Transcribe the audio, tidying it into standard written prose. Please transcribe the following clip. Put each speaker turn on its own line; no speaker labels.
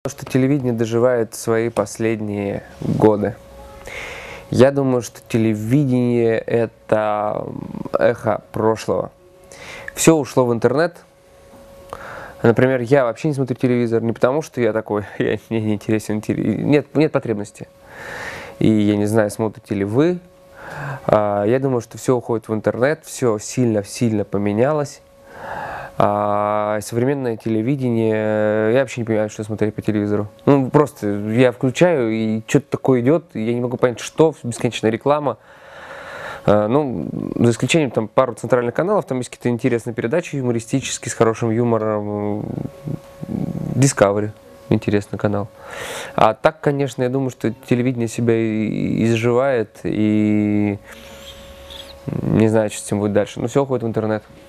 Что телевидение доживает свои последние годы. Я думаю, что телевидение – это эхо прошлого. Все ушло в интернет. Например, я вообще не смотрю телевизор не потому, что я такой, мне не интересен телевизор. Нет потребности. И я не знаю, смотрите ли вы. Я думаю, что все уходит в интернет, все сильно поменялось. Современное телевидение, я вообще не понимаю, что смотреть по телевизору. Ну, просто я включаю, и что-то такое идет, и я не могу понять, что, бесконечная реклама. Ну, за исключением там пару центральных каналов, там есть какие-то интересные передачи юмористические, с хорошим юмором. Discovery, интересный канал. А так, конечно, я думаю, что телевидение себя изживает, и не знаю, что с этим будет дальше. Но все уходит в интернет.